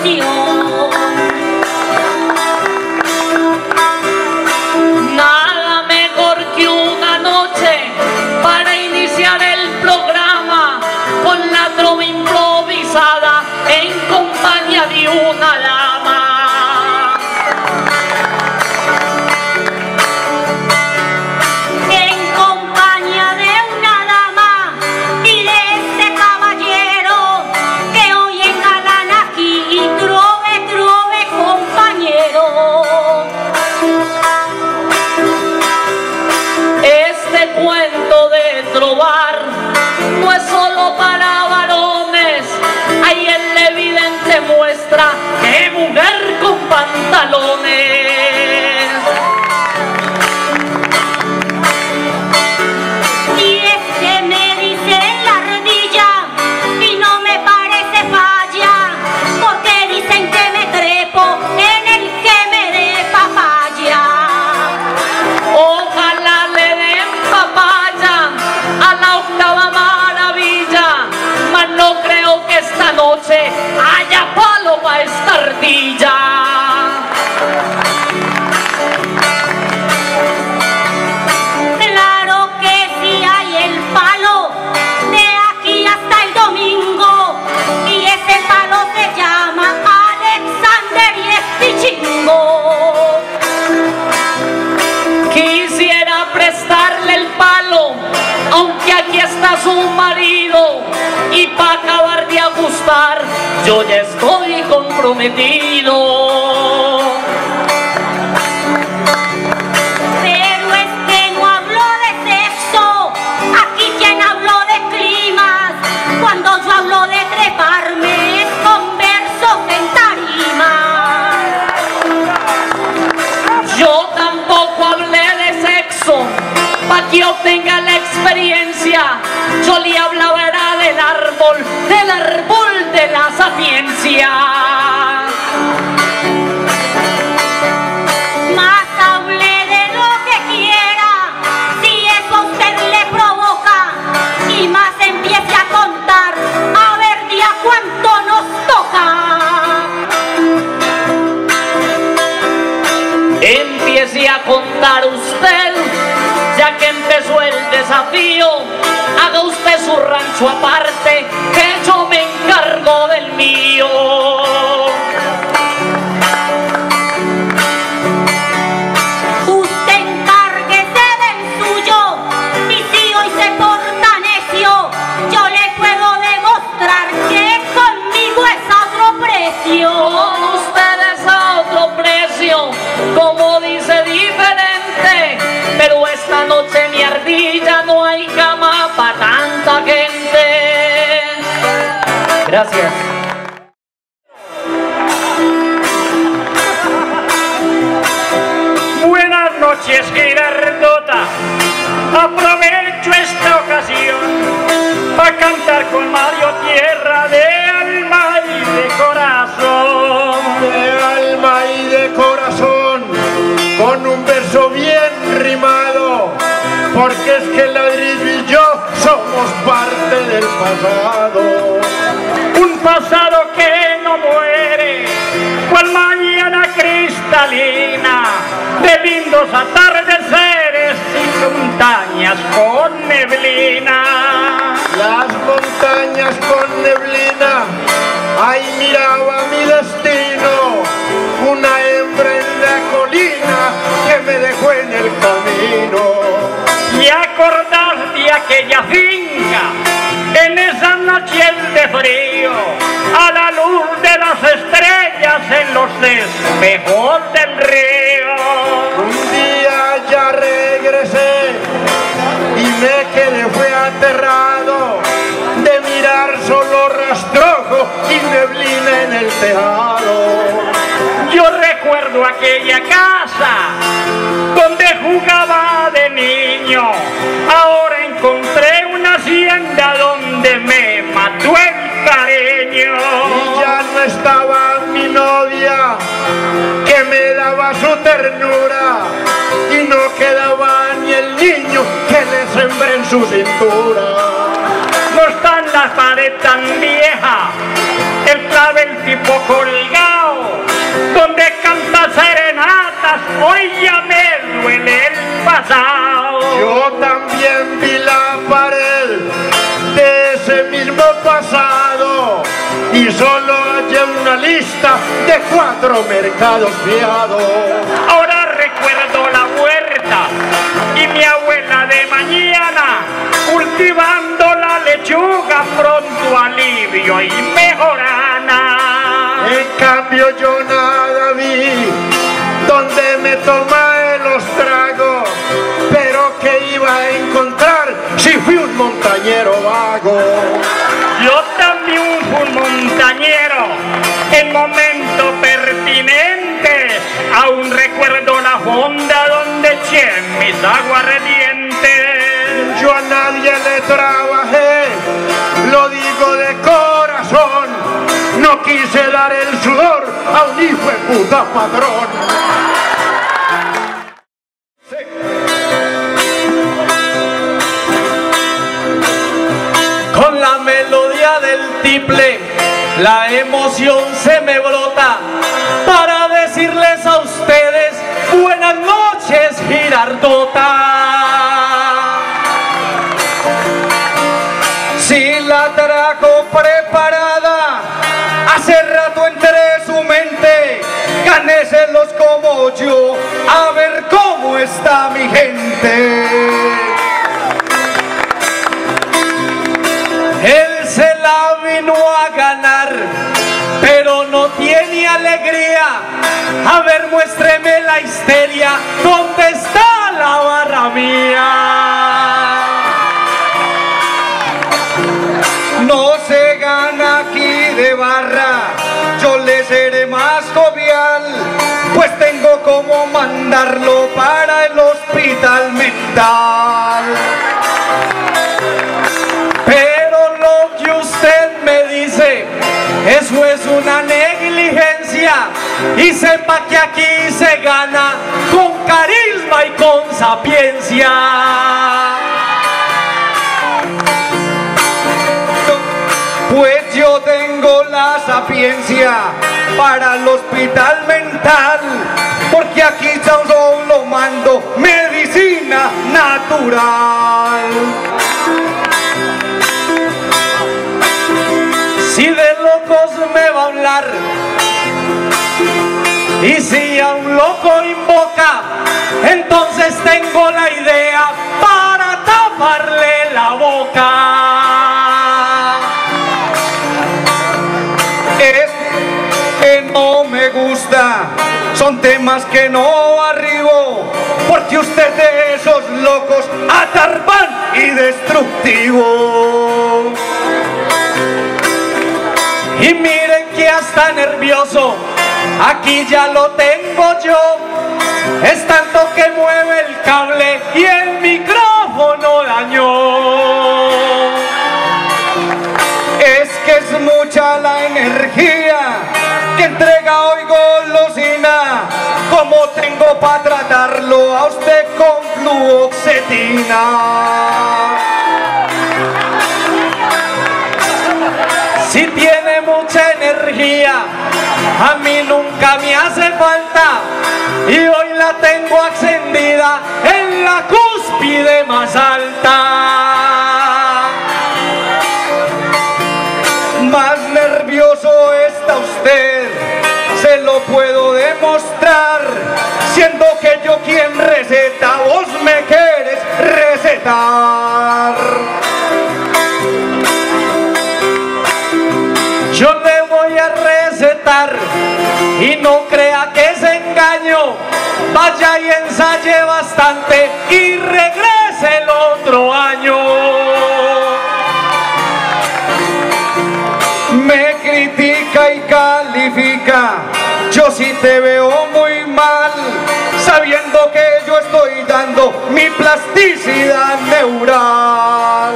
ilusión. Nada mejor que una noche para iniciar el programa con la trova improvisada en compañía de una dama. En compañía de una dama y de este caballero que hoy engalana aquí y trove, trove, compañero. Este cuento de trovar no es solo para varones, ahí en la evidente muestra que mujer con pantalones. Y es que me dicen la ardilla y no me parece falla, porque dicen que me trepo en el que me dé papaya. Ojalá le den papaya a la octava maravilla, mas no creo que esta noche haya palo pa' esta ardilla. Claro que sí hay el palo, de aquí hasta el domingo, y ese palo se llama Alexander y es pichingo. Quisiera prestarle el palo, aunque aquí está su marido, y pa' acabar de ajustar, yo ya estoy comprometido. Pero es que no hablo de sexo, aquí quien habló de climas, cuando yo hablo de treparme es con versos en tarima. Yo tampoco hablé de sexo, pa' que obtenga la experiencia. Yo le hablaba era del árbol de la sapiencia. Más hable de lo que quiera, si eso a usted le provoca, y más empiece a contar, a ver día cuánto nos toca. Empiece a contar usted, ya que empezó el desafío. Haga usted su rancho aparte, que yo me encargo del mío. Usted encárguese del suyo, y si hoy se porta necio, yo le puedo demostrar que conmigo es a otro precio. Con ustedes a otro precio, como dice diferente, pero esta noche mi ardilla no hay cama para tanta gente. Gracias. Buenas noches, Girardota. Aprovecho esta ocasión para cantar con Mario Tierra de alma y de corazón. De alma y de corazón, con un verso bien rimado, porque es que el ladrillo y yo somos parte del pasado. Un pasado que no muere, cual mañana cristalina, de lindos atardeceres y montañas con neblina. Las montañas con neblina, ahí miraba mi destino, una hembra en la colina que me dejó en el camino. Y acordás de aquella finca, en esas noches de frío, a la luz de las estrellas en los espejos del río. Un día ya regresé y me quedé fue aterrado de mirar solo rastrojo y neblina en el tejado. Yo recuerdo aquella casa donde jugaba de niño, ahora encontré una hacienda donde me mató el cariño. Y ya no estaba mi novia que me daba su ternura, y no quedaba ni el niño que le sembré en su cintura. No está en la pared tan vieja el estaba el tipo colgado, donde canta serenatas, hoy ya me duele el pasado. Yo también vi la pared de ese mismo pasado y solo hallé una lista de 4 mercados fiados. Ahora recuerdo la huerta y mi abuela de mañana cultivando la lechuga, pronto alivio y mejorana. En cambio yo nada vi donde me tomé los tragos, pero que iba a encontrar si fui un montañero vago. Yo también fui un montañero en momento pertinente, aún recuerdo la fonda donde eché mis aguardientes. Yo a nadie le trabajé, lo digo de corazón, no quise dar el sudor a un hijo de puta patrón. Con la melodía del tiple, la emoción se me brota para decirles a ustedes buenas noches, Girardota. Si la trajo preparada, hace rato entre su mente, ganéselos como yo, a ver cómo está mi gente. Él se la vino a ganar, pero no tiene alegría. A ver, muéstreme la histeria, ¿dónde está la barra mía? No se gana aquí de barra, yo le seré más jovial, pues tengo como mandarlo para el hospital mental. Pero lo que usted me dice, eso es una negligencia, y sepa que aquí se gana con carisma y con sapiencia. Pues yo tengo la sapiencia para el hospital mental, porque aquí solo mando medicina natural. Si de locos me va a hablar, y si a un loco invoca, entonces tengo la idea para taparle la boca. Es que no me gusta, son temas que no arribo, porque usted de esos locos atarban y destructivo. Y miren que hasta nervioso, aquí ya lo tengo yo, es tanto que mueve el cable y el micrófono dañó. Es que es mucha la energía que entrega hoy golosina, como tengo para tratarlo a usted con fluoxetina. Si tiene mucha energía, a mí nunca me hace falta, y hoy la tengo encendida en la cúspide más alta. Más nervioso está usted, se lo puedo demostrar, siendo que yo quien receta, vos me quieres recetar. Yo le voy a recetar y no crea que es engaño, vaya y ensaye bastante y regrese el otro año. Me critica y califica, yo sí te veo muy mal, sabiendo que yo estoy dando mi plasticidad neural.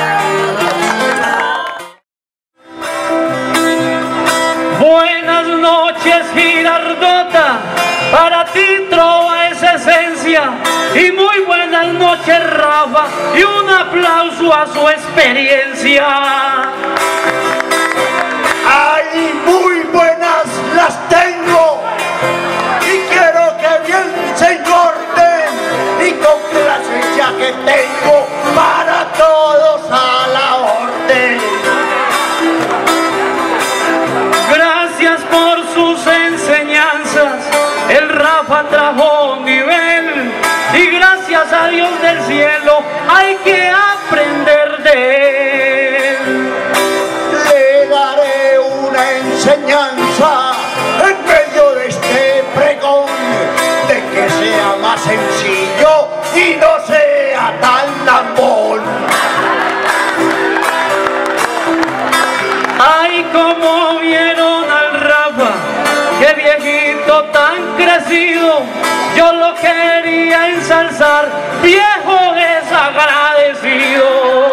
Buenas noches, Girardota, para ti trova es esencia, y muy buenas noches, Rafa, y un aplauso a su experiencia. ¡Ay, muy que tengo para todos a la orden. Gracias por sus enseñanzas, el Rafa trajo nivel y gracias a Dios del cielo hay que aprender de él. Le daré una enseñanza en medio de este pregón, de que sea más sencillo y no sea tan lambón. Ay, como vieron al Rafa, qué viejito tan crecido, yo lo quería ensalzar, viejo desagradecido.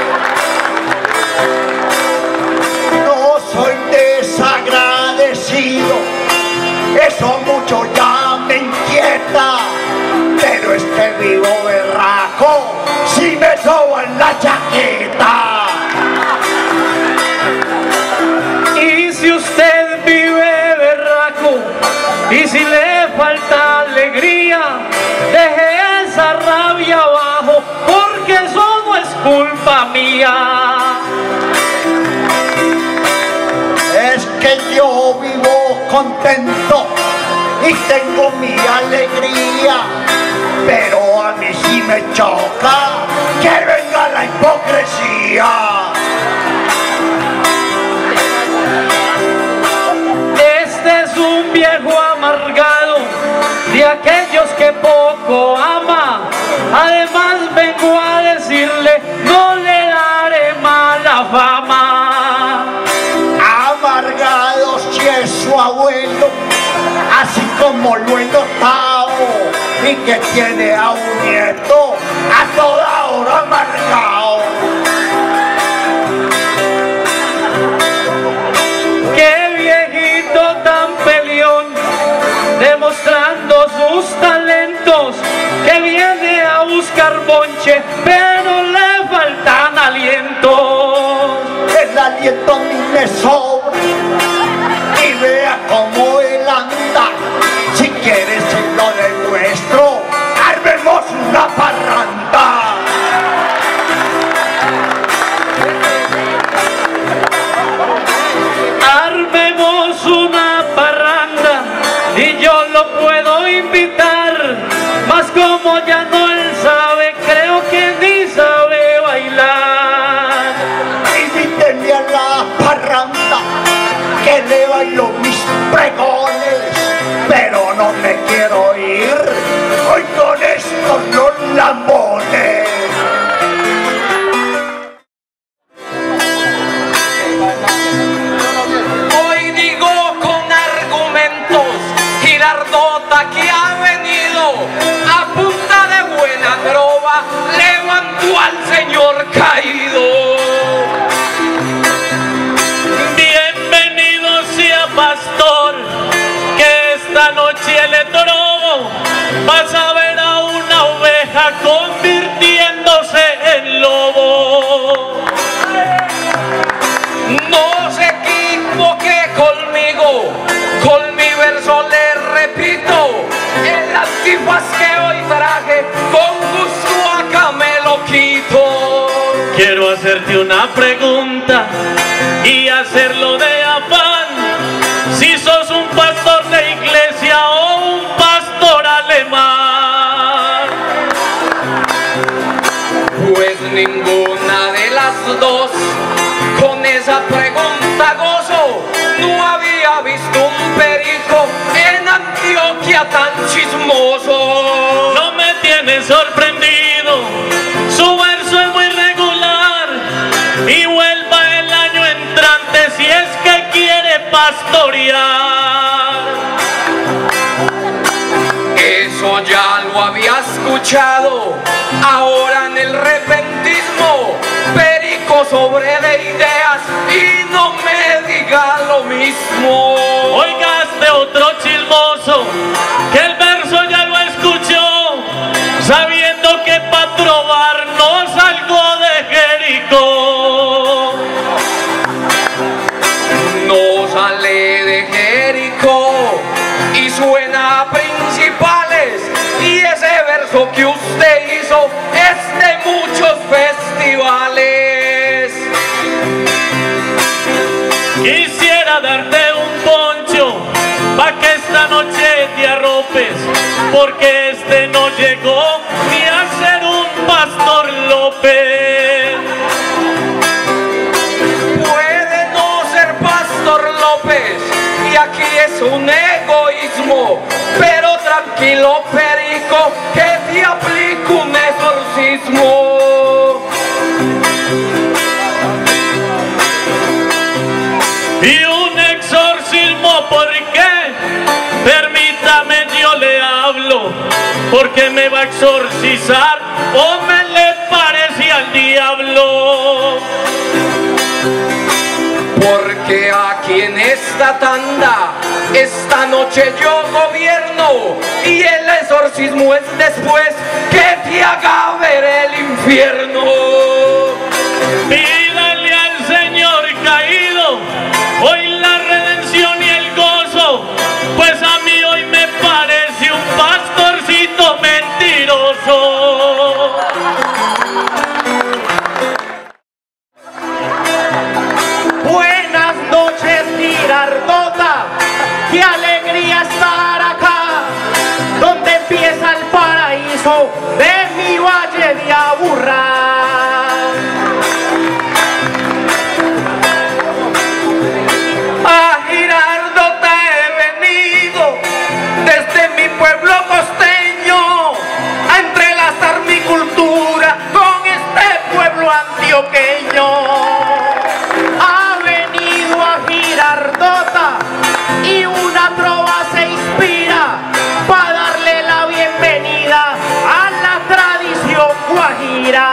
No soy desagradecido, eso mucho ya me inquieta, pero este vivo berraco si me soban la chaqueta. Y si usted vive berraco y si le falta alegría, deje esa rabia abajo porque eso no es culpa mía. Es que yo vivo contento y tengo mi alegría, pero a mí sí me choca que venga la hipocresía. Este es un viejo amargado, de aquellos que poco ama. Además vengo a decirle, no le daré mala fama. Amargados si es su abuelo, así como lo he notado, y que tiene a un nieto a toda hora amargado. Qué viejito tan peleón, demostrando sus talentos, que viene a buscar bonche, pero le faltan alientos. El aliento a mí me sobra y vea cómo él anda. Si quieres se lo demuestro, armemos una parranda. Armemos una parranda y yo lo puedo invitar, mas como ya no él sabe, creo que ni sabe bailar. Invítenme a la parranda, que le bailo mis pregones, pero no me quiero ir hoy con estos los lambones. Hoy digo con argumentos, Girardota que ha venido a punta de buena trova, levantó al señor caído. Bienvenido sea pastor, que esta noche le trobo, vas a ver a una oveja convirtiéndose en lobo. No se equivoque conmigo, con mi verso le repito, el antifaz que hoy traje, con gusto acá me lo quito. Quiero hacerte una pregunta y hacerlo de afán, si sos un pastor de iglesia o un pastor alemán. Pues ninguna de las dos, con esa pregunta gozo, no había visto un perico en Antioquia tan chismoso. No me tiene sorprendido, su verso es muy regular y vuelva el año entrante si es que quiere pastorear. Eso ya lo había escuchado, ahora en el repentismo, perico sobre de ideas y no me diga lo mismo. Oigaste otro chismoso, que el verso ya lo escuchó, sabiendo que para trobar no salgo de Jericó. No sale de Jericó y suena a principales, y ese verso que usted hizo es de muchos festivales. Quisiera darte un poncho pa' que esta noche te arropes, porque este no llegó ni a ser un Pastor López. Puede no ser Pastor López, y aquí es un egoísmo, pero tranquilo, perico, que te aplico un exorcismo. Y un exorcismo, ¿por qué? Permítame, yo le hablo, porque me va a exorcizar o me le parece al diablo. Porque aquí en esta tanda, esta noche yo gobierno, y el exorcismo es después que te haga ver el infierno. Pídale al Señor caído hoy la redención y el gozo, pues a mí hoy me parece un pastorcito mentiroso. Buenas noches, Girardota, qué alegría estar acá, donde empieza el paraíso de mi valle de Aburrá. A Girardota he venido desde mi pueblo costeño a entrelazar mi cultura con este pueblo antioqueño. Ha venido a Girardota y una trova se inspira para darle la bienvenida a la tradición guajira.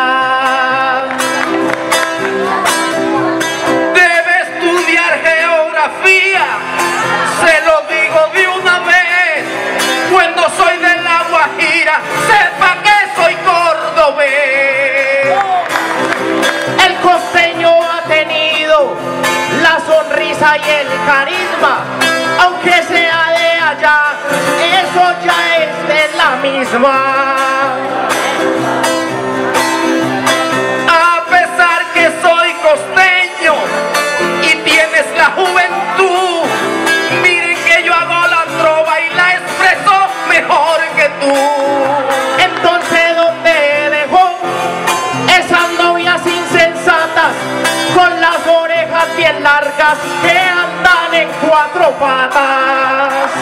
Debe estudiar geografía, se lo digo de una vez. Cuando soy de la Guajira, sepa que soy cordobés. El costeño ha tenido la sonrisa y el carisma, aunque sea de allá, eso ya es de la misma. A pesar que soy costeño y tienes la juventud, miren que yo hago la trova y la expreso mejor que tú. Entonces, ¿dónde dejó esas novias insensatas con las orejas bien largas que andan en cuatro patas?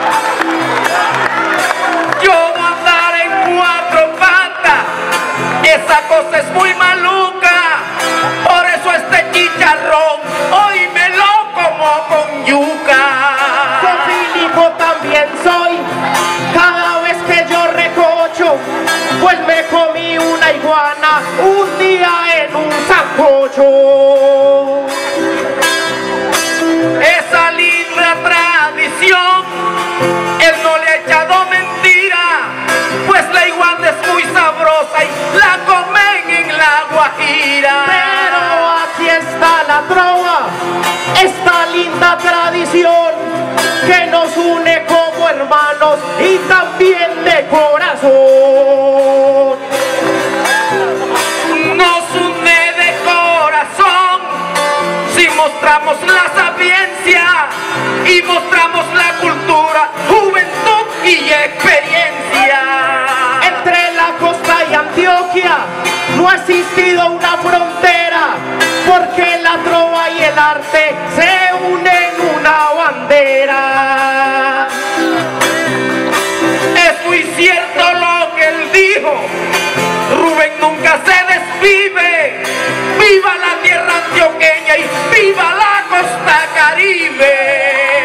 Yo no andar en cuatro patas, esa cosa es muy maluca. Por eso este chicharrón hoy me lo como con yuca. Con Filipo también soy, cada vez que yo recocho, pues me comí una iguana un día en un sancocho. Esa linda tradición, él no le ha echado mentira, pues la iguana es muy sabrosa y la comen en la Guajira. Pero aquí está la trova, esta linda tradición que nos une como hermanos y también de corazón. Nos une de corazón si mostramos la sapiencia y mostramos la cultura, juventud y experiencia. Entre la costa y Antioquia no ha existido una frontera, porque la trova y el arte se unen en una bandera. Es muy cierto lo que él dijo, Rubén nunca se desvive. Viva la tierra antioqueña y viva la costa caribe.